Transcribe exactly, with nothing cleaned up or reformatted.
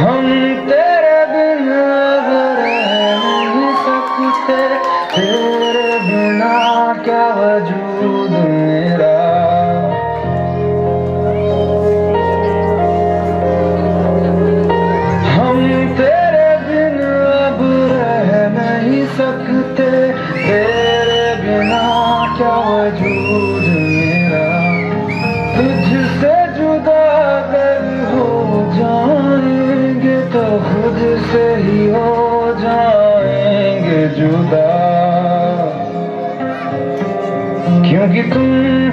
हम तेरे बिना रह नहीं सकते, तेरे बिना क्या वजूद मेरा। हम तेरे बिना अब रह नहीं सकते, तेरे बिना क्या वजूद मेरा। तुझसे जुदा अगर हो जाएंगे तो खुद से ही हो जाएंगे जुदा, क्योंकि तुम